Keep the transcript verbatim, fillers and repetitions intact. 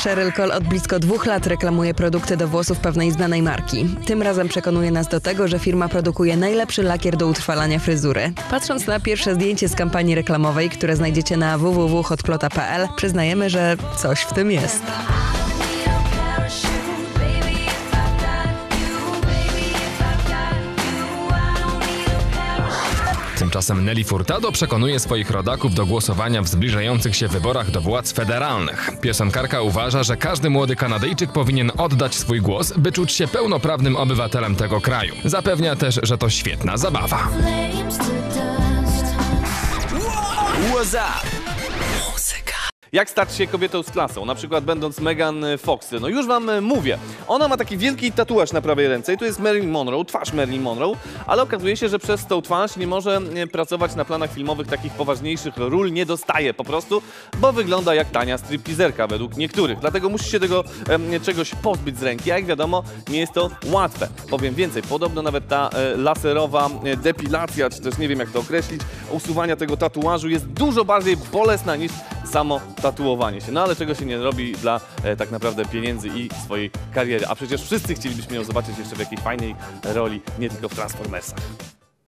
Sheryl Cole od blisko dwóch lat reklamuje produkty do włosów pewnej znanej marki. Tym razem przekonuje nas do tego, że firma produkuje najlepszy lakier do utrwalania fryzury. Patrząc na pierwsze zdjęcie z kampanii reklamowej, które znajdziecie na w w w kropka hotplota kropka p l, przyznajemy, że coś w tym jest. Tymczasem Nelly Furtado przekonuje swoich rodaków do głosowania w zbliżających się wyborach do władz federalnych. Piosenkarka uważa, że każdy młody Kanadyjczyk powinien oddać swój głos, by czuć się pełnoprawnym obywatelem tego kraju. Zapewnia też, że to świetna zabawa. What's up? Jak stać się kobietą z klasą, na przykład będąc Megan Fox? No już wam mówię. Ona ma taki wielki tatuaż na prawej ręce i to jest Marilyn Monroe, twarz Marilyn Monroe, ale okazuje się, że przez tą twarz nie może pracować na planach filmowych, takich poważniejszych ról nie dostaje po prostu, bo wygląda jak tania stripteaserka według niektórych. Dlatego musi się tego e, czegoś pozbyć z ręki, a jak wiadomo nie jest to łatwe. Powiem więcej, podobno nawet ta e, laserowa e, depilacja, czy też nie wiem jak to określić, usuwania tego tatuażu jest dużo bardziej bolesna niż samo tatuowanie się. No ale czego się nie robi dla e, tak naprawdę pieniędzy i swojej kariery. A przecież wszyscy chcielibyśmy ją zobaczyć jeszcze w jakiejś fajnej roli, nie tylko w Transformersach.